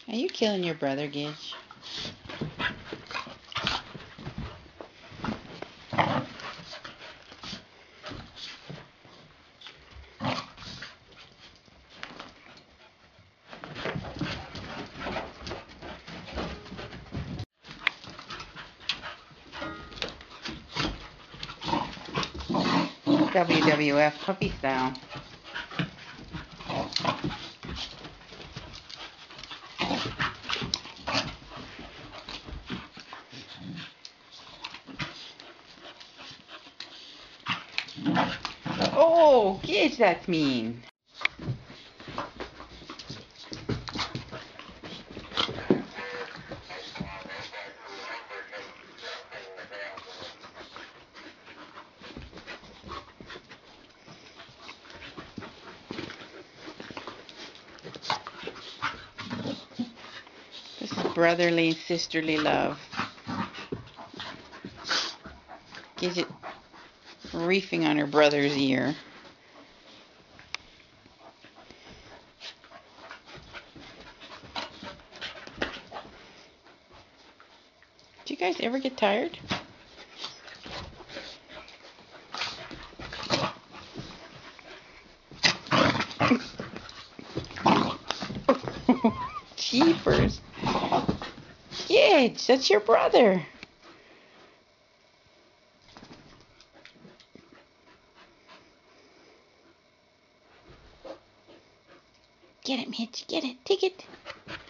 Are you killing your brother, Gidge? WWF puppy style. Oh, Gidge, that's mean. This is brotherly and sisterly love. Gidget reefing on her brother's ear. Do you guys ever get tired? Jeepers. Gidge, that's your brother. Get it, Mitch. Get it. Take it.